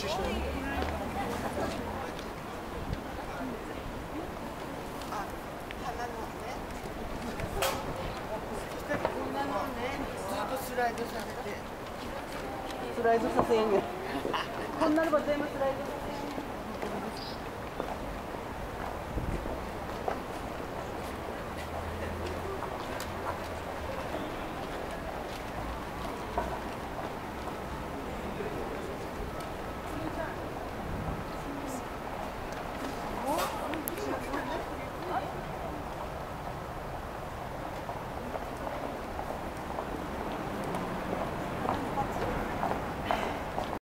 スライドさせんねん。こんなのが全部スライド。